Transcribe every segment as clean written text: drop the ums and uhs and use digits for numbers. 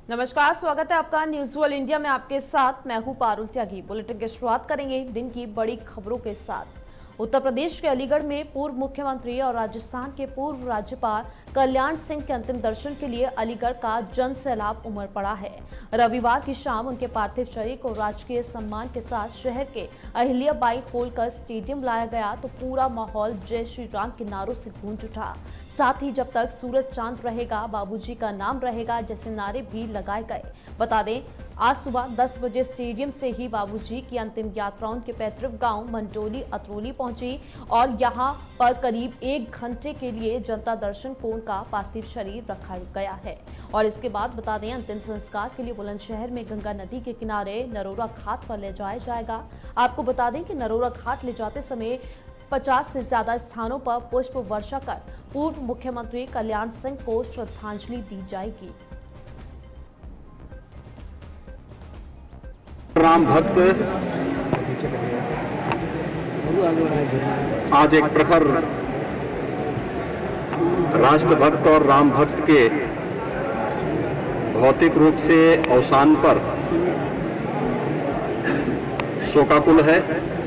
नमस्कार, स्वागत है आपका न्यूज़ वर्ल्ड इंडिया में। आपके साथ मैं हूं पारुल त्यागी। बुलेटिन की शुरुआत करेंगे दिन की बड़ी खबरों के साथ। उत्तर प्रदेश के अलीगढ़ में पूर्व मुख्यमंत्री और राजस्थान के पूर्व राज्यपाल कल्याण सिंह के अंतिम दर्शन के लिए अलीगढ़ का जन सैलाब उमड़ पड़ा है। रविवार की शाम उनके पार्थिव शरीर को राजकीय सम्मान के साथ शहर के अहिल्याबाई होलकर स्टेडियम लाया गया तो पूरा माहौल जय श्री राम के नारों से गूंज उठा। साथ ही जब तक सूरज चांद रहेगा बाबूजी का नाम रहेगा जैसे नारे भी लगाए गए। बता दें, आज सुबह 10 बजे स्टेडियम से ही बाबूजी की अंतिम यात्रा उनके पैतृक गांव मंडोली अतरौली पहुंची और यहां पर करीब 1 घंटे के लिए जनता दर्शन को उनका पार्थिव शरीर रखा गया है। और इसके बाद बता दें, अंतिम संस्कार के लिए बुलंदशहर में गंगा नदी के किनारे नरोरा घाट पर ले जाया जाएगा। आपको बता दें कि नरोरा घाट ले जाते समय 50 से ज्यादा स्थानों पर पुष्प वर्षा कर पूर्व मुख्यमंत्री कल्याण सिंह को श्रद्धांजलि दी जाएगी। राम भक्त आज एक प्रखर राष्ट्रभक्त और राम भक्त के भौतिक रूप से अवसान पर शोकाकुल है।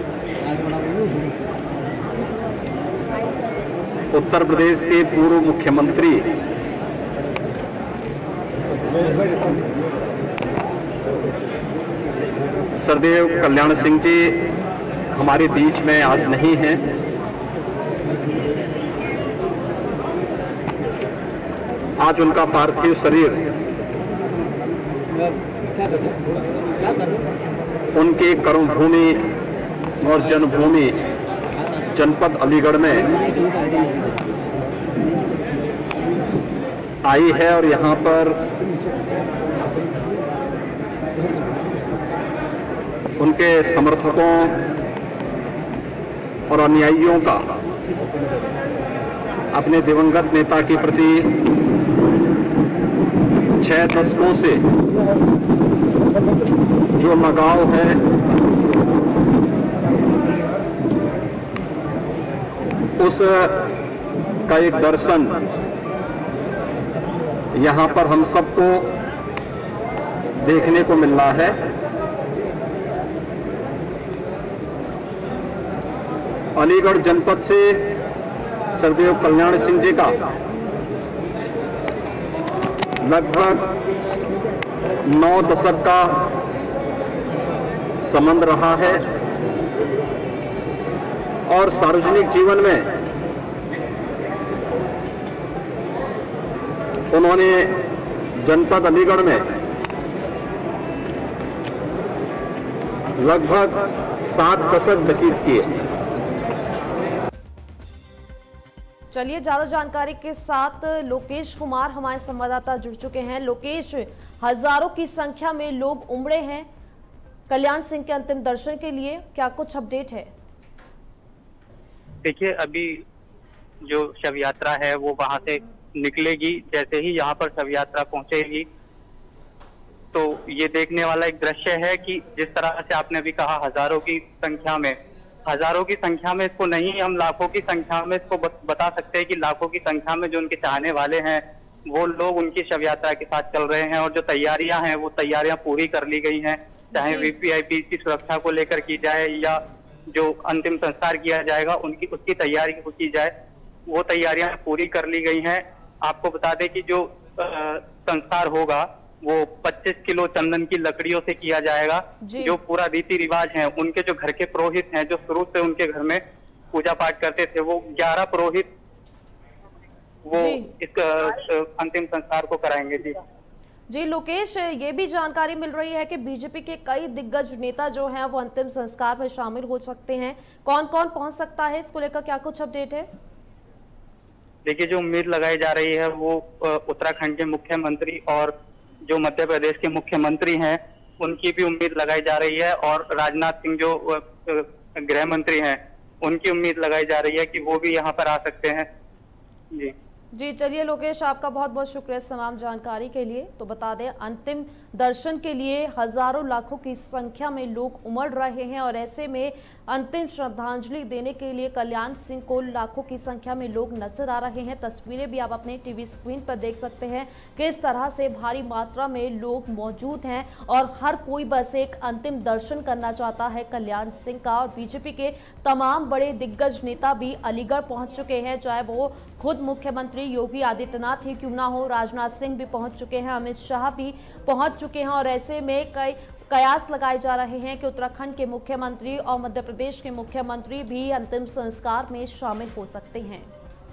उत्तर प्रदेश के पूर्व मुख्यमंत्री सरदेव कल्याण सिंह जी हमारे बीच में आज नहीं हैं। आज उनका पार्थिव शरीर उनकी कर्मभूमि और जन्मभूमि जनपद अलीगढ़ में आई है और यहां पर उनके समर्थकों और अनुयायियों का अपने दिवंगत नेता के प्रति 6 दशकों से जो लगाव है उस का एक दर्शन यहां पर हम सबको देखने को मिल रहा है। अलीगढ़ जनपद से सरदेव कल्याण सिंह जी का लगभग 9 दशक का संबंध रहा है और सार्वजनिक जीवन में उन्होंने जनपद अलीगढ़ में लगभग 7 दशक व्यतीत किए। चलिए, ज्यादा जानकारी के साथ लोकेश कुमार हमारे संवाददाता जुड़ चुके हैं। लोकेश, हजारों की संख्या में लोग उमड़े हैं कल्याण सिंह के अंतिम दर्शन के लिए, क्या कुछ अपडेट है? देखिए, अभी जो शव यात्रा है वो वहां से निकलेगी। जैसे ही यहाँ पर शव यात्रा पहुंचेगी तो ये देखने वाला एक दृश्य है कि जिस तरह से आपने अभी कहा हजारों की संख्या में इसको नहीं, हम लाखों की संख्या में इसको बता सकते हैं कि लाखों की संख्या में जो उनके चाहने वाले हैं वो लोग उनकी शव यात्रा के साथ चल रहे हैं। और जो तैयारियां हैं वो तैयारियां पूरी कर ली गई हैं, चाहे वीवीआईपी की सुरक्षा को लेकर की जाए या जो अंतिम संस्कार किया जाएगा उसकी तैयारी की जाए, वो तैयारियां पूरी कर ली गई हैं। आपको बता दें कि जो संस्कार होगा वो 25 किलो चंदन की लकड़ियों से किया जाएगा। जो पूरा रीति रिवाज है, उनके जो घर के पुरोहित हैं जो शुरू से उनके घर में पूजा पाठ करते थे, वो 11 पुरोहित वो इस अंतिम संस्कार को कराएंगे। जी लोकेश, ये भी जानकारी मिल रही है कि बीजेपी के कई दिग्गज नेता जो हैं वो अंतिम संस्कार में शामिल हो सकते हैं। कौन कौन पहुंच सकता है, इसको लेकर क्या कुछ अपडेट है? देखिए, जो उम्मीद लगाई जा रही है वो उत्तराखंड के मुख्यमंत्री और जो मध्य प्रदेश के मुख्यमंत्री हैं उनकी भी उम्मीद लगाई जा रही है और राजनाथ सिंह जो गृह मंत्री हैं उनकी उम्मीद लगाई जा रही है कि वो भी यहाँ पर आ सकते हैं। जी जी चलिए लोकेश, आपका बहुत बहुत शुक्रिया इस तमाम जानकारी के लिए। तो बता दें, अंतिम दर्शन के लिए हजारों लाखों की संख्या में लोग उमड़ रहे हैं और ऐसे में अंतिम श्रद्धांजलि देने के लिए कल्याण सिंह को लाखों की संख्या में लोग नजर आ रहे हैं। तस्वीरें भी आप अपने टीवी स्क्रीन पर देख सकते हैं किस तरह से भारी मात्रा में लोग मौजूद हैं और हर कोई बस एक अंतिम दर्शन करना चाहता है कल्याण सिंह का। और बीजेपी के तमाम बड़े दिग्गज नेता भी अलीगढ़ पहुंच चुके हैं, चाहे वो खुद मुख्यमंत्री योगी आदित्यनाथ ही क्यों ना हो, राजनाथ सिंह भी पहुंच चुके हैं, अमित शाह भी पहुंच चुके हैं। और ऐसे में कई कयास लगाए जा रहे हैं कि उत्तराखंड के मुख्यमंत्री और मध्य प्रदेश के मुख्यमंत्री भी अंतिम संस्कार में शामिल हो सकते हैं।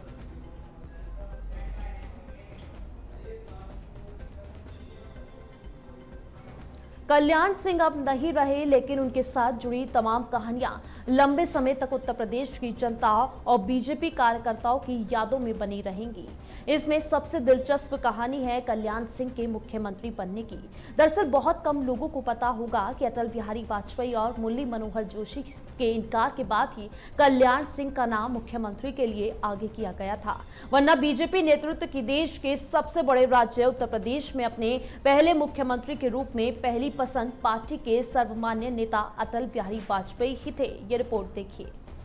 कल्याण सिंह अब नहीं रहे, लेकिन उनके साथ जुड़ी तमाम कहानियां लंबे समय तक उत्तर प्रदेश की जनता और बीजेपी कार्यकर्ताओं की यादों में बनी रहेंगी। इसमें सबसे दिलचस्प कहानी है कल्याण सिंह के मुख्यमंत्री बनने की। दरअसल बहुत कम लोगों को पता होगा कि अटल बिहारी वाजपेयी और मुरली मनोहर जोशी के इनकार के बाद ही कल्याण सिंह का नाम मुख्यमंत्री के लिए आगे किया गया था, वरना बीजेपी नेतृत्व की देश के सबसे बड़े राज्य उत्तर प्रदेश में अपने पहले मुख्यमंत्री के रूप में पहली पसंद पार्टी के सर्वमान्य नेता अटल बिहारी वाजपेयी ही थे। ये रिपोर्ट देखिए।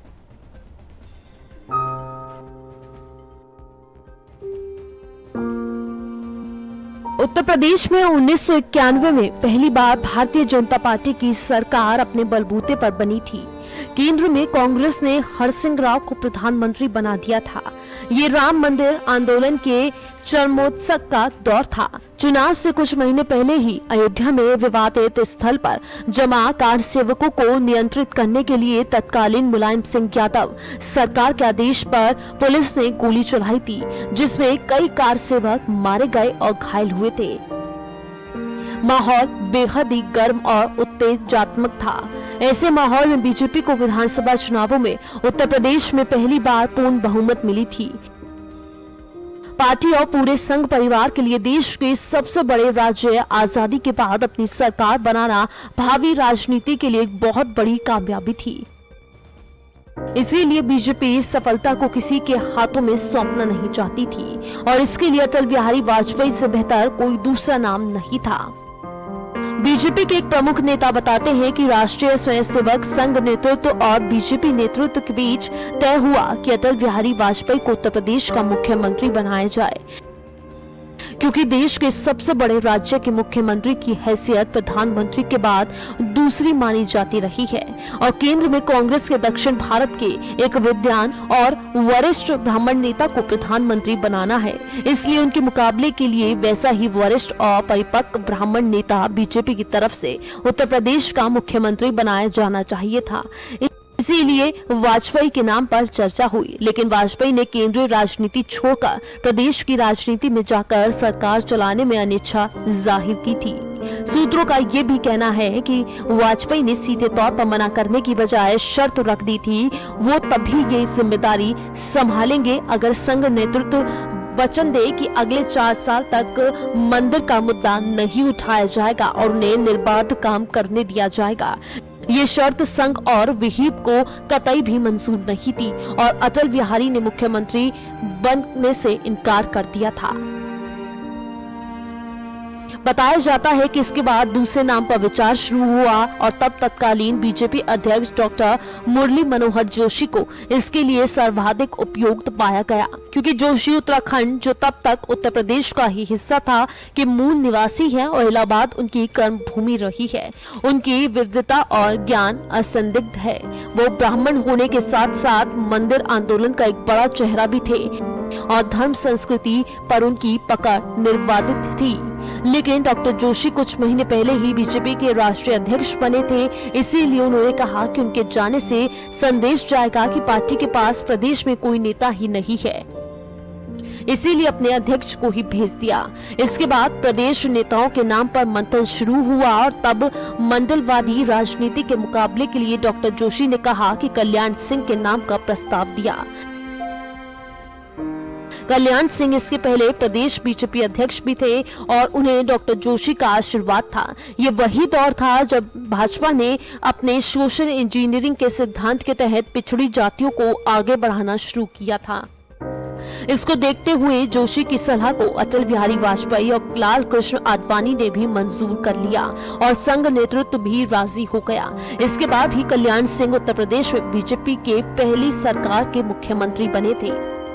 उत्तर प्रदेश में 1991 में पहली बार भारतीय जनता पार्टी की सरकार अपने बलबूते पर बनी थी। केंद्र में कांग्रेस ने हरसिंह राव को प्रधानमंत्री बना दिया था। ये राम मंदिर आंदोलन के चरमोत्सव का दौर था। चुनाव से कुछ महीने पहले ही अयोध्या में विवादित स्थल पर जमा कार सेवकों को नियंत्रित करने के लिए तत्कालीन मुलायम सिंह यादव सरकार के आदेश पर पुलिस ने गोली चलाई थी, जिसमें कई कार सेवक मारे गए और घायल हुए थे। माहौल बेहद ही गर्म और उत्तेजनात्मक था। ऐसे माहौल में बीजेपी को विधानसभा चुनावों में उत्तर प्रदेश में पहली बार पूर्ण बहुमत मिली थी। पार्टी और पूरे संघ परिवार के लिए देश के सबसे बड़े राज्य आजादी के बाद अपनी सरकार बनाना भावी राजनीति के लिए एक बहुत बड़ी कामयाबी थी। इसीलिए बीजेपी इस सफलता को किसी के हाथों में सौंपना नहीं चाहती थी और इसके लिए अटल बिहारी वाजपेयी से बेहतर कोई दूसरा नाम नहीं था। बीजेपी के एक प्रमुख नेता बताते हैं कि राष्ट्रीय स्वयंसेवक संघ नेतृत्व और बीजेपी नेतृत्व के बीच तय हुआ कि अटल बिहारी वाजपेयी को उत्तर प्रदेश का मुख्यमंत्री बनाया जाए, क्योंकि देश के सबसे बड़े राज्य के मुख्यमंत्री की हैसियत प्रधानमंत्री के बाद दूसरी मानी जाती रही है और केंद्र में कांग्रेस के दक्षिण भारत के एक विद्वान और वरिष्ठ ब्राह्मण नेता को प्रधानमंत्री बनाना है। इसलिए उनके मुकाबले के लिए वैसा ही वरिष्ठ और परिपक्व ब्राह्मण नेता बीजेपी की तरफ से उत्तर प्रदेश का मुख्यमंत्री बनाया जाना चाहिए था। इसीलिए वाजपेयी के नाम पर चर्चा हुई, लेकिन वाजपेयी ने केंद्रीय राजनीति छोड़कर प्रदेश की राजनीति में जाकर सरकार चलाने में अनिच्छा जाहिर की थी। सूत्रों का ये भी कहना है कि वाजपेयी ने सीधे तौर पर मना करने की बजाय शर्त रख दी थी वो तभी ये जिम्मेदारी संभालेंगे अगर संघ नेतृत्व वचन दे कि अगले 4 साल तक मंदिर का मुद्दा नहीं उठाया जाएगा और उन्हें निर्बाध काम करने दिया जाएगा। ये शर्त संघ और विहिप को कतई भी मंजूर नहीं थी और अटल बिहारी ने मुख्यमंत्री बनने से इनकार कर दिया था। बताया जाता है कि इसके बाद दूसरे नाम पर विचार शुरू हुआ और तब तत्कालीन बीजेपी अध्यक्ष डॉक्टर मुरली मनोहर जोशी को इसके लिए सर्वाधिक उपयुक्त पाया गया, क्योंकि जोशी उत्तराखंड, जो तब तक उत्तर प्रदेश का ही हिस्सा था, के मूल निवासी हैं और इलाहाबाद उनकी कर्म भूमि रही है। उनकी विविधता और ज्ञान असंदिग्ध है। वो ब्राह्मण होने के साथ साथ मंदिर आंदोलन का एक बड़ा चेहरा भी थे और धर्म संस्कृति पर उनकी पकड़ निर्वादित थी। लेकिन डॉक्टर जोशी कुछ महीने पहले ही बीजेपी के राष्ट्रीय अध्यक्ष बने थे, इसीलिए उन्होंने कहा कि उनके जाने से संदेश जाएगा कि पार्टी के पास प्रदेश में कोई नेता ही नहीं है, इसीलिए अपने अध्यक्ष को ही भेज दिया। इसके बाद प्रदेश नेताओं के नाम पर मंथन शुरू हुआ और तब मंडलवादी राजनीति के मुकाबले के लिए डॉक्टर जोशी ने कहा कि कल्याण सिंह के नाम का प्रस्ताव दिया। कल्याण सिंह इसके पहले प्रदेश बीजेपी अध्यक्ष भी थे और उन्हें डॉक्टर जोशी का आशीर्वाद था। ये वही दौर था जब भाजपा ने अपने सोशल इंजीनियरिंग के सिद्धांत के तहत पिछड़ी जातियों को आगे बढ़ाना शुरू किया था। इसको देखते हुए जोशी की सलाह को अटल बिहारी वाजपेयी और लाल कृष्ण आडवाणी ने भी मंजूर कर लिया और संघ नेतृत्व भी राजी हो गया। इसके बाद ही कल्याण सिंह उत्तर प्रदेश में बीजेपी के पहली सरकार के मुख्यमंत्री बने थे।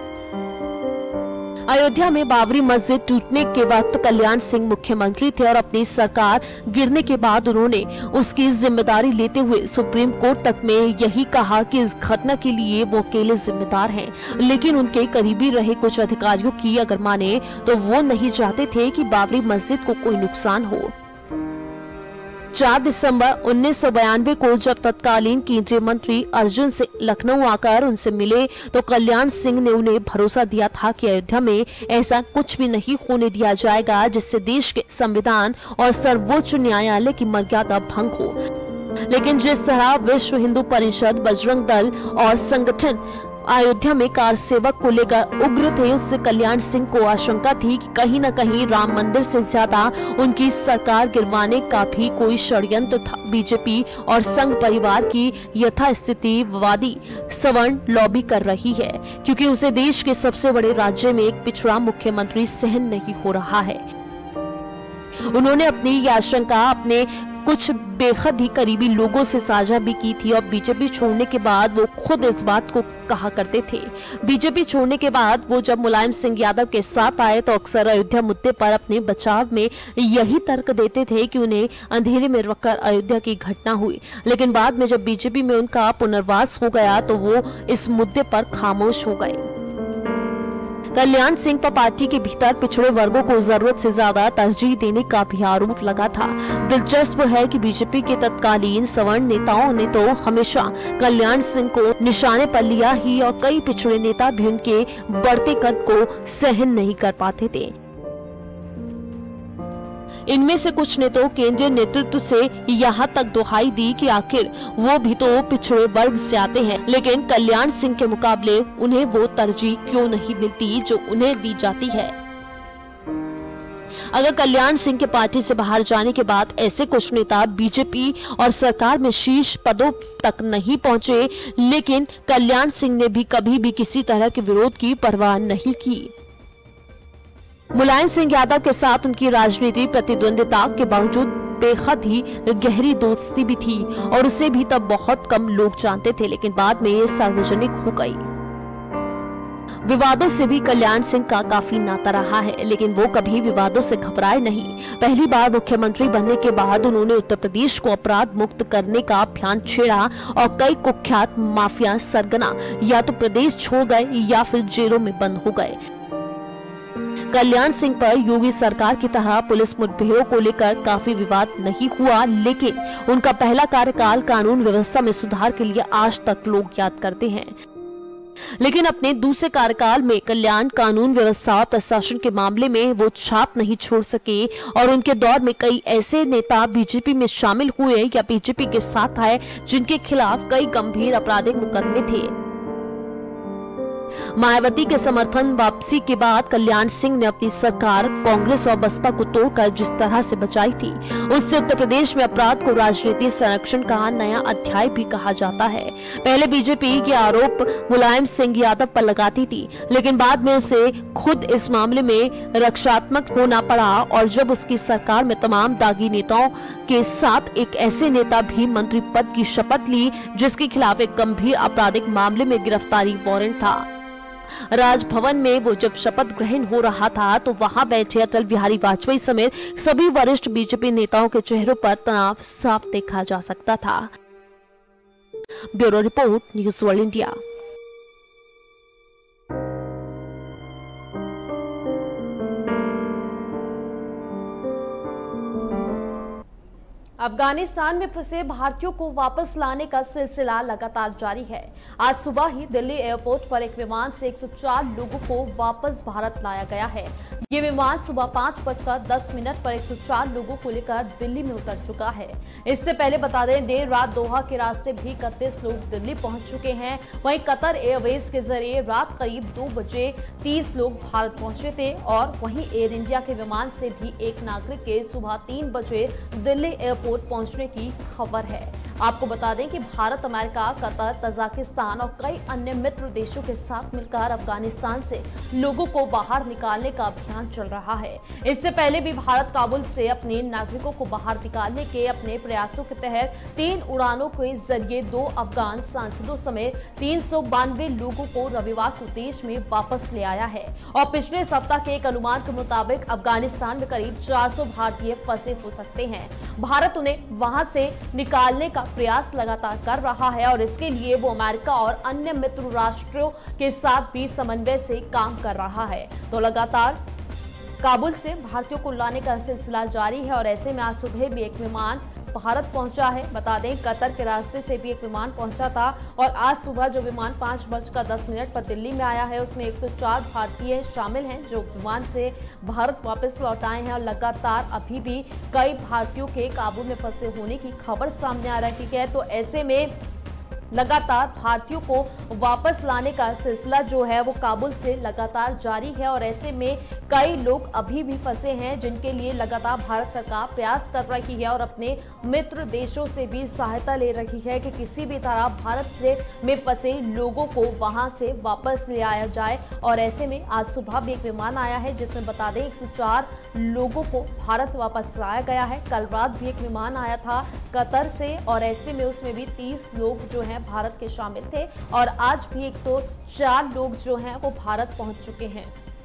अयोध्या में बाबरी मस्जिद टूटने के वक्त कल्याण सिंह मुख्यमंत्री थे और अपनी सरकार गिरने के बाद उन्होंने उसकी जिम्मेदारी लेते हुए सुप्रीम कोर्ट तक में यही कहा कि इस घटना के लिए वो अकेले जिम्मेदार हैं, लेकिन उनके करीबी रहे कुछ अधिकारियों की अगर माने तो वो नहीं चाहते थे कि बाबरी मस्जिद को कोई नुकसान हो। 4 दिसंबर 1992 को जब तत्कालीन केंद्रीय मंत्री अर्जुन सिंह लखनऊ आकर उनसे मिले तो कल्याण सिंह ने उन्हें भरोसा दिया था कि अयोध्या में ऐसा कुछ भी नहीं होने दिया जाएगा जिससे देश के संविधान और सर्वोच्च न्यायालय की मर्यादा भंग हो। लेकिन जिस तरह विश्व हिंदू परिषद, बजरंग दल और संगठन अयोध्या में कार सेवक को लेकर उग्र थे, उससे कल्याण सिंह को आशंका थी कि कहीं न कहीं राम मंदिर से ज्यादा उनकी सरकार गिरवाने का भी कोई षड्यंत्र था। बीजेपी और संघ परिवार की यथास्थितिवादी सवर्ण लॉबी कर रही है क्योंकि उसे देश के सबसे बड़े राज्य में एक पिछड़ा मुख्यमंत्री सहन नहीं हो रहा है। उन्होंने अपनी यह आशंका अपने कुछ बेहद ही करीबी लोगों से साझा भी की थी और बीजेपी छोड़ने के बाद वो खुद इस बात को कहा करते थे। बीजेपी छोड़ने के बाद वो जब मुलायम सिंह यादव के साथ आए तो अक्सर अयोध्या मुद्दे पर अपने बचाव में यही तर्क देते थे कि उन्हें अंधेरे में रखकर अयोध्या की घटना हुई, लेकिन बाद में जब बीजेपी में उनका पुनर्वास हो गया तो वो इस मुद्दे पर खामोश हो गए। कल्याण सिंह पर पार्टी के भीतर पिछड़े वर्गों को जरूरत से ज्यादा तरजीह देने का भी आरोप लगा था। दिलचस्प है कि बीजेपी के तत्कालीन सवर्ण नेताओं ने तो हमेशा कल्याण सिंह को निशाने पर लिया ही और कई पिछड़े नेता भी उनके बढ़ते कद को सहन नहीं कर पाते थे। इनमें से कुछ ने तो केंद्रीय नेतृत्व से यहाँ तक दुहाई दी कि आखिर वो भी तो पिछड़े वर्ग से आते हैं, लेकिन कल्याण सिंह के मुकाबले उन्हें वो तरजीह क्यों नहीं मिलती जो उन्हें दी जाती है। अगर कल्याण सिंह के पार्टी से बाहर जाने के बाद ऐसे कुछ नेता बीजेपी और सरकार में शीर्ष पदों तक नहीं पहुंचे, लेकिन कल्याण सिंह ने भी कभी भी किसी तरह के विरोध की परवाह नहीं की। मुलायम सिंह यादव के साथ उनकी राजनीतिक प्रतिद्वंदिता के बावजूद बेहद ही गहरी दोस्ती भी थी और उसे भी तब बहुत कम लोग जानते थे, लेकिन बाद में ये सार्वजनिक हो गई। विवादों से भी कल्याण सिंह का काफी नाता रहा है, लेकिन वो कभी विवादों से घबराए नहीं। पहली बार मुख्यमंत्री बनने के बाद उन्होंने उत्तर प्रदेश को अपराध मुक्त करने का अभियान छेड़ा और कई कुख्यात माफिया सरगना या तो प्रदेश छोड़ गए या फिर जेलों में बंद हो गए। कल्याण सिंह पर योगी सरकार की तरह पुलिस मुठभेड़ों को लेकर काफी विवाद नहीं हुआ, लेकिन उनका पहला कार्यकाल कानून व्यवस्था में सुधार के लिए आज तक लोग याद करते हैं। लेकिन अपने दूसरे कार्यकाल में कल्याण कानून व्यवस्था और प्रशासन के मामले में वो छाप नहीं छोड़ सके और उनके दौर में कई ऐसे नेता बीजेपी में शामिल हुए या बीजेपी के साथ आए जिनके खिलाफ कई गंभीर आपराधिक मुकदमे थे। मायावती के समर्थन वापसी के बाद कल्याण सिंह ने अपनी सरकार कांग्रेस और बसपा को तोड़कर जिस तरह से बचाई थी, उससे उत्तर प्रदेश में अपराध को राजनीतिक संरक्षण का नया अध्याय भी कहा जाता है। पहले बीजेपी के आरोप मुलायम सिंह यादव पर लगाती थी, लेकिन बाद में उसे खुद इस मामले में रक्षात्मक होना पड़ा और जब उसकी सरकार में तमाम दागी नेताओं के साथ एक ऐसे नेता भी मंत्री पद की शपथ ली जिसके खिलाफ एक गंभीर आपराधिक मामले में गिरफ्तारी वारंट था। राजभवन में वो जब शपथ ग्रहण हो रहा था तो वहां बैठे अटल बिहारी वाजपेयी समेत सभी वरिष्ठ बीजेपी नेताओं के चेहरों पर तनाव साफ देखा जा सकता था। Bureau report, news world India. Afghanistan में फंसे भारतीयों को वापस लाने का सिलसिला लगातार जारी है। आज सुबह ही दिल्ली एयरपोर्ट पर एक विमान से 104 लोगों को वापस भारत लाया गया है। ये विमान सुबह 5:10 पर 104 लोगों को लेकर दिल्ली में उतर चुका है। इससे पहले बता दें, देर रात दोहा के रास्ते भी 31 लोग दिल्ली पहुंच चुके हैं। वहीं कतर एयरवेज के जरिए रात करीब 2 बजे 30 लोग भारत पहुंचे थे और वहीं एयर इंडिया के विमान से भी एक नागरिक के सुबह 3 बजे दिल्ली एयरपोर्ट पहुंचने की खबर है। आपको बता दें कि भारत, अमेरिका, कतर, तजाकिस्तान और कई अन्य मित्र देशों के साथ मिलकर अफगानिस्तान से लोगों को बाहर निकालने का अभियान चल रहा है। इससे पहले भी भारत काबुल से अपने नागरिकों को बाहर निकालने के अपने प्रयासों के तहत 3 उड़ानों के जरिए 2 अफगान सांसदों समेत 392 लोगों को रविवार को देश में वापस ले आया है। और पिछले सप्ताह के एक अनुमान के मुताबिक अफगानिस्तान में करीब 400 भारतीय फंसे हो सकते हैं। भारत उन्हें वहां से निकालने का प्रयास लगातार कर रहा है और इसके लिए वो अमेरिका और अन्य मित्र राष्ट्रों के साथ भी समन्वय से काम कर रहा है। तो लगातार काबुल से भारतीयों को लाने का सिलसिला जारी है और ऐसे में आज सुबह भी एक विमान भारत पहुंचा है। बता दें कतर के रास्ते से भी एक विमान पहुंचा था और आज सुबह जो विमान 5:10 पर दिल्ली में आया है उसमें 104 भारतीय शामिल हैं जो विमान से भारत वापस लौट आए हैं। और लगातार अभी भी कई भारतीयों के काबुल में फंसे होने की खबर सामने आ रही है। तो ऐसे में लगातार भारतीयों को वापस लाने का सिलसिला जो है वो काबुल से लगातार जारी है और ऐसे में कई लोग अभी भी फंसे हैं जिनके लिए लगातार भारत सरकार प्रयास कर रही है और अपने मित्र देशों से भी सहायता ले रही है कि किसी भी तरह भारत से में फंसे लोगों को वहां से वापस ले आया जाए। और ऐसे में आज सुबह भी एक विमान आया है जिसमें बता दें 104 लोगों को भारत वापस लाया गया है। कल रात भी एक विमान आया था कतर से और ऐसे में उसमें भी 30 लोग जो हैं भारत के शामिल थे और आज भी 104 लोग जो हैं वो भारत पहुंच चुके हैं।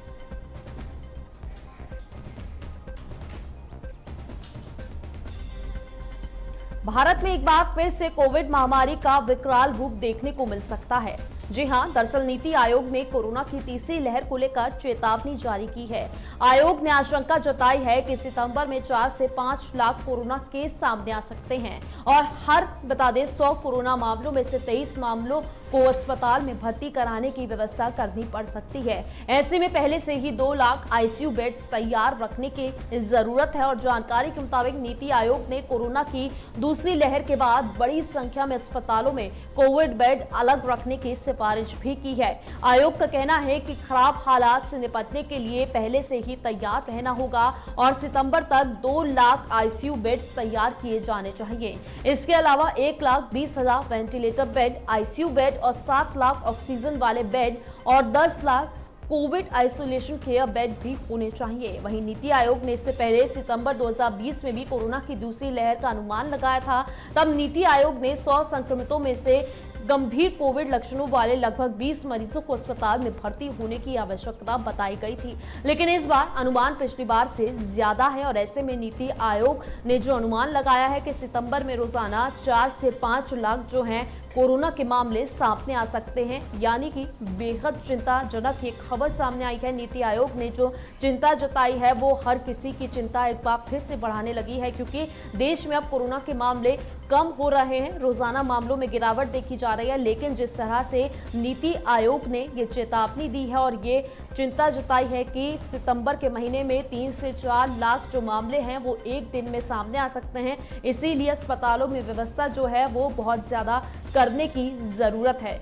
भारत में एक बार फिर से कोविड महामारी का विकराल रूप देखने को मिल सकता है। जी हां, दरअसल नीति आयोग ने कोरोना की तीसरी लहर को लेकर चेतावनी जारी की है। आयोग ने आशंका जताई है कि सितंबर में 4 से 5 लाख कोरोना केस सामने आ सकते हैं और हर बता दें 100 कोरोना मामलों में से 23 मामलों को अस्पताल में भर्ती कराने की व्यवस्था करनी पड़ सकती है। ऐसे में पहले से ही 2 लाख आईसीयू बेड्स तैयार रखने की जरूरत है और जानकारी के मुताबिक नीति आयोग ने कोरोना की दूसरी लहर के बाद बड़ी संख्या में अस्पतालों में कोविड बेड अलग रखने की सिफारिश भी की है। आयोग का कहना है कि खराब हालात से निपटने के लिए पहले से ही तैयार रहना होगा और सितंबर तक 2 लाख आईसीयू बेड तैयार किए जाने चाहिए। इसके अलावा 1,20,000 वेंटिलेटर बेड, आईसीयू बेड और 7 लाख ऑक्सीजन वाले बेड और 10 lakh covid isolation care bed भी होने चाहिए। वहीं नीति आयोग ने इससे पहले सितंबर 2020 में भी कोरोना की दूसरी लहर का अनुमान लगाया था। तब नीति आयोग ने 100 संक्रमितों में से गंभीर कोविड लक्षणों वाले लगभग 20 मरीजों को अस्पताल में भर्ती होने की आवश्यकता बताई गई थी, लेकिन इस बार अनुमान पिछली बार से ज्यादा है और ऐसे में नीति आयोग ने जो अनुमान लगाया है कि सितंबर में रोजाना 4 से 5 लाख जो हैं कोरोना के मामले सामने आ सकते हैं, यानी कि बेहद चिंताजनक ये खबर सामने आई है। नीति आयोग ने जो चिंता जताई है वो हर किसी की चिंता एक बार फिर से बढ़ाने लगी है क्योंकि देश में अब कोरोना के मामले कम हो रहे हैं, रोजाना मामलों में गिरावट देखी जा रही है, लेकिन जिस तरह से नीति आयोग ने ये चेतावनी दी है और ये चिंता जताई है कि सितंबर के महीने में 3 से 4 लाख जो मामले हैं वो एक दिन में सामने आ सकते हैं, इसीलिए अस्पतालों में व्यवस्था जो है वो बहुत ज्यादा करने की जरूरत है।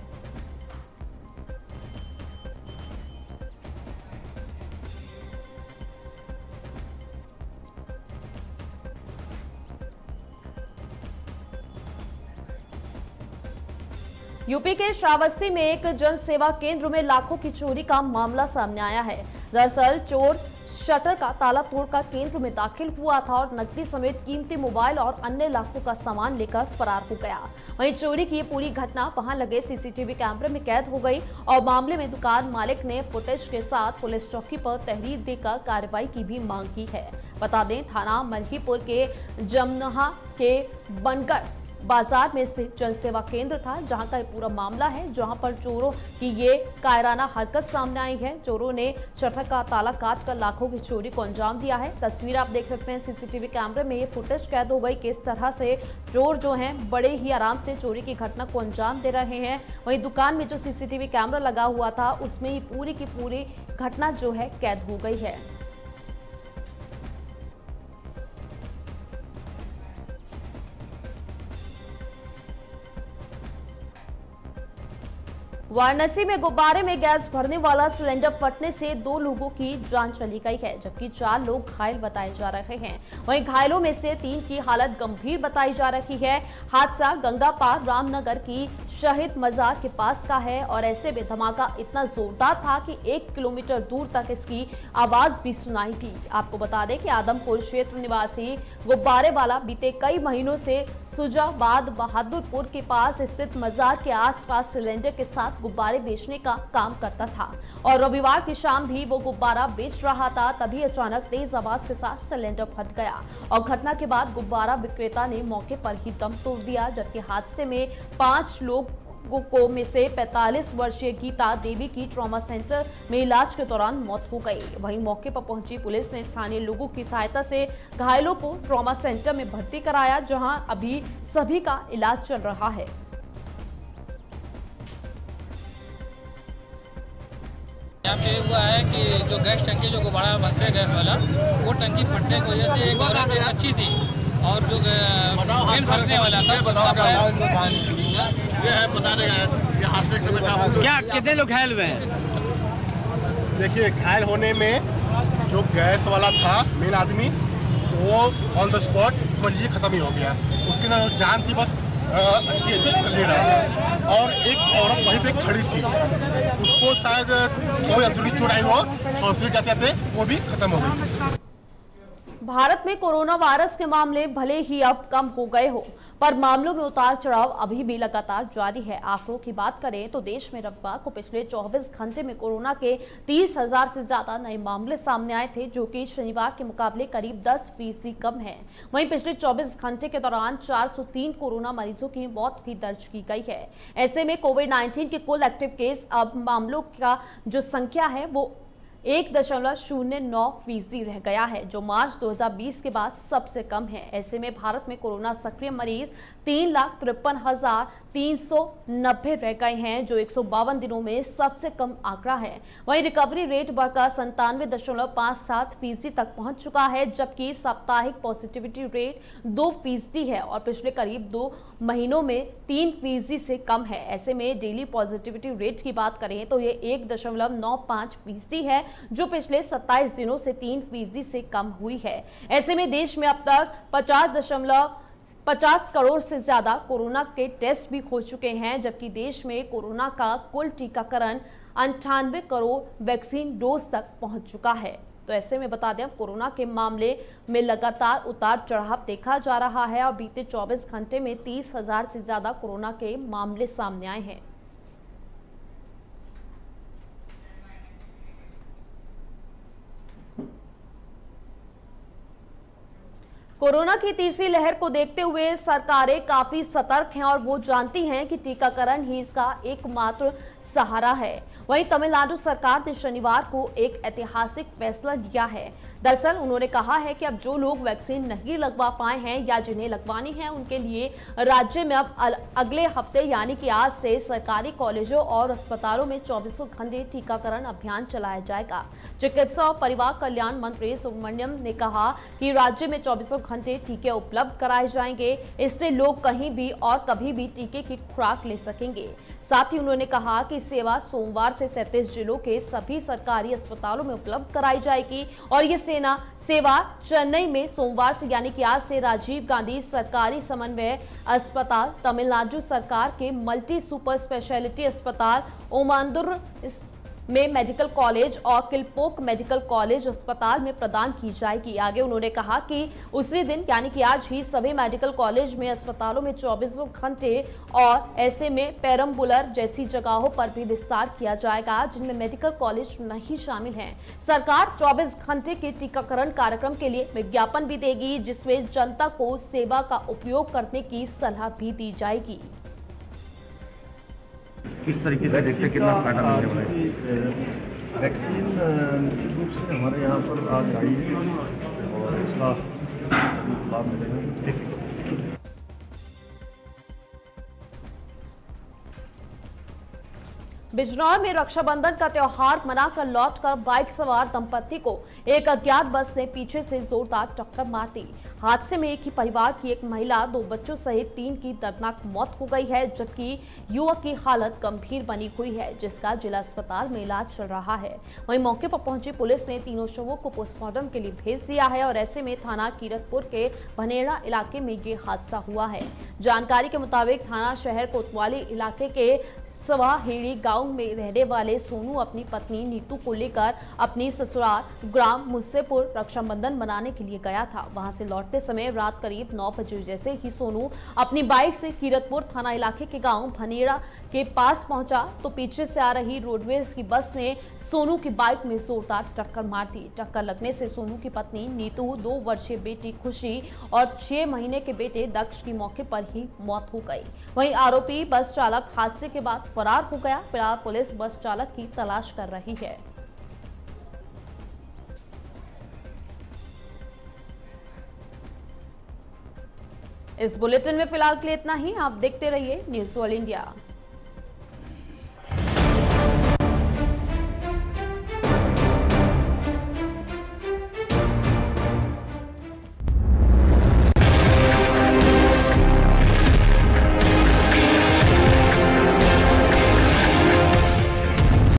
यूपी के श्रावस्ती में एक जन सेवा केंद्र में लाखों की चोरी का मामला सामने आया है। दरअसल चोर शटर का ताला तोड़कर केंद्र में दाखिल हुआ था और नकदी समेत कीमती मोबाइल और अन्य लाखों का सामान लेकर फरार हो गया। वहीं चोरी की पूरी घटना वहां लगे सीसीटीवी कैमरे में कैद हो गई और मामले में दुकान मालिक ने फुटेज के साथ पुलिस चौकी पर तहरीर देकर कार्रवाई की भी मांग की है। बता दें थाना मलहीपुर के जमनहा के बनकर बाजार में स्थित जन सेवा केंद्र था जहां का ये पूरा मामला है, जहां पर चोरों की ये कायराना हरकत सामने आई है। चोरों ने शटर का ताला काटकर लाखों की चोरी को अंजाम दिया है। तस्वीर आप देख सकते हैं सीसीटीवी कैमरे में, ये फुटेज कैद हो गई किस तरह से चोर जो हैं बड़े ही आराम से चोरी की घटना को अंजाम दे रहे हैं। वहीं दुकान में जो सीसीटीवी कैमरा लगा हुआ था उसमें ही पूरी की पूरी घटना जो है कैद हो गई है। वाराणसी में गुब्बारे में गैस भरने वाला सिलेंडर फटने से 2 लोगों की जान चली गई है, जबकि 4 लोग घायल बताए जा रहे हैं। वहीं घायलों में से 3 की हालत गंभीर बताई जा रही है। हादसा गंगापार रामनगर की शहीद मजार के पास का है और ऐसे में धमाका इतना जोरदार था कि 1 किलोमीटर दूर तक इसकी आवाज भी सुनाई दी। आपको बता दें कि आदमपुर क्षेत्र निवासी गुब्बारे वाला बीते कई महीनों से सुजाबाद बहादुरपुर के पास स्थित मजार के आसपास सिलेंडर के साथ गुब्बारे बेचने का काम करता था और रविवार की शाम भी वो गुब्बारा बेच रहा था। तभी अचानक तेज आवाज के साथ सिलेंडर फट गया और घटना के बाद गुब्बारा विक्रेता ने मौके पर ही दम तोड़ दिया, जबकि हादसे में 5 लोगों को में से 45 वर्षीय गीता देवी की ट्रॉमा सेंटर में इलाज के दौरान मौत हो गई। वहीं मौके पर पहुंची पुलिस ने स्थानीय लोगों की सहायता से घायलों को ट्रॉमा सेंटर में भर्ती कराया, जहां अभी सभी का इलाज चल रहा है। यहाँ पे हुआ है कि जो गैस टंकी जो गुब्बारा बनते गैस वाला, वो टंकी फटने की वजह से एक औरत अच्छी थी और जो तेल भरने वाला था ये है पता नहीं क्या कितने लोग घायल हुए हैं। देखिए, घायल होने में जो गैस वाला था मेन आदमी, वो ऑन द स्पॉट मरीज खत्म ही हो गया। उसकी ना जान थी बस अच्छी से ले रहा था और एक औरत वहीं पे खड़ी थी, उसको शायद कोई अंदरूनी चोट आई हो, हॉस्पिटल जाते थे वो भी खत्म हो गई। भारत में कोरोना वायरस के मामले भले ही अब कम हो गए हो, पर मामलों में उतार चढ़ाव अभी भी लगातार जारी है। आंकड़ों की बात करें तो देश में रविवार को पिछले 24 घंटे में कोरोना के 30,000 से ज्यादा नए मामले सामने आए थे, जो कि शनिवार के मुकाबले करीब 10% कम है। वहीं पिछले 24 घंटे के दौरान 403 कोरोना मरीजों की मौत भी दर्ज की गई है। ऐसे में कोविड-19 के कुल एक्टिव केस अब मामलों का जो संख्या है वो 1.09% रह गया है, जो मार्च 2020 के बाद सबसे कम है। ऐसे में भारत में कोरोना सक्रिय मरीज 3,53,390 रह गए हैं, जो 152 दिनों में सबसे कम आंकड़ा है। वहीं रिकवरी रेट बढ़कर 97.57% तक पहुंच चुका है, जबकि साप्ताहिक पॉजिटिविटी रेट 2% है और पिछले करीब 2 महीनों में 3% से कम है। ऐसे में डेली पॉजिटिविटी रेट की बात करें तो ये 1.95% है, जो पिछले 27 दिनों से 3% से कम हुई है। ऐसे में देश में अब तक 50 करोड़ से ज्यादा कोरोना के टेस्ट भी हो चुके हैं, जबकि देश में कोरोना का कुल टीकाकरण 98 करोड़ वैक्सीन डोज तक पहुंच चुका है। तो ऐसे में बता दें, कोरोना के मामले में लगातार उतार चढ़ाव देखा जा रहा है और बीते 24 घंटे में 30,000 से ज्यादा कोरोना के मामले सामने आए हैं। कोरोना की तीसरी लहर को देखते हुए सरकारें काफी सतर्क हैं और वो जानती हैं कि टीकाकरण ही इसका एकमात्र सहारा है। वहीं तमिलनाडु सरकार ने शनिवार को एक ऐतिहासिक फैसला लिया है। दरअसल उन्होंने कहा है कि अब जो लोग वैक्सीन नहीं लगवा पाए हैं या जिन्हें लगवानी है, उनके लिए राज्य में अब अगले हफ्ते यानी कि आज से सरकारी कॉलेजों और अस्पतालों में 24 घंटे टीकाकरण अभियान चलाया जाएगा। चिकित्सा और परिवार कल्याण मंत्री सुब्रमण्यम ने कहा कि राज्य में 24 घंटे टीके उपलब्ध कराए जाएंगे। इससे लोग कहीं भी और कभी भी टीके की खुराक ले सकेंगे। साथ ही उन्होंने कहा कि सेवा सोमवार से 37 जिलों के सभी सरकारी अस्पतालों में उपलब्ध कराई जाएगी और ये सेवा चेन्नई में सोमवार से यानी कि आज से राजीव गांधी सरकारी समन्वय अस्पताल, तमिलनाडु सरकार के मल्टी सुपर स्पेशलिटी अस्पताल, ओमांदुर में मेडिकल कॉलेज और किलपोक मेडिकल कॉलेज अस्पताल में प्रदान की जाएगी। आगे उन्होंने कहा कि उसी दिन यानी कि आज ही सभी मेडिकल कॉलेज में अस्पतालों में 24 घंटे और ऐसे में पेरम्बुलर जैसी जगहों पर भी विस्तार किया जाएगा जिनमें मेडिकल कॉलेज नहीं शामिल हैं। सरकार 24 घंटे के टीकाकरण कार्यक्रम के लिए विज्ञापन भी देगी, जिसमें जनता को सेवा का उपयोग करने की सलाह भी दी जाएगी। किस तरीके से देखते कितना फायदा मिलने वाला है? वैक्सीन निश्चित रूप से हमारे यहाँ पर आज आई है और इसका लाभ मिलेगा। बिजनौर में रक्षाबंधन का त्योहार मनाकर लौटकर बाइक सवार दंपति को एक अज्ञात बस ने पीछे से जोरदार टक्कर मार दी। हादसे में एक ही परिवार की एक महिला, 2 बच्चों सहित 3 की दर्दनाक मौत हो गई है, जबकि युवक की हालत गंभीर बनी हुई है, जिसका जिला अस्पताल में इलाज चल रहा है। वहीं मौके पर पहुंची पुलिस ने तीनों शवों को पोस्टमार्टम के लिए भेज दिया है और ऐसे में थाना कीरतपुर के भनेड़ा इलाके में ये हादसा हुआ है। जानकारी के मुताबिक थाना शहर कोतवाली इलाके के सवाहेड़ी गांव में रहने वाले सोनू अपनी पत्नी नीतू को लेकर अपनी ससुराल ग्राम मुस्सेपुर रक्षाबंधन मनाने के लिए गया था। वहां से लौटते समय रात करीब 9 बजे जैसे ही सोनू अपनी बाइक से कीरतपुर थाना इलाके के गांव भनेड़ा के पास पहुंचा तो पीछे से आ रही रोडवेज की बस ने सोनू की बाइक में जोरदार टक्कर मार दी। टक्कर लगने से सोनू की पत्नी नीतू, 2 वर्षीय बेटी खुशी और 6 महीने के बेटे दक्ष की मौके पर ही मौत हो गई। वहीं आरोपी बस चालक हादसे के बाद फरार हो गया। फिलहाल पुलिस बस चालक की तलाश कर रही है। इस बुलेटिन में फिलहाल के लिए इतना ही। आप देखते रहिए न्यूज़ वर्ल्ड इंडिया।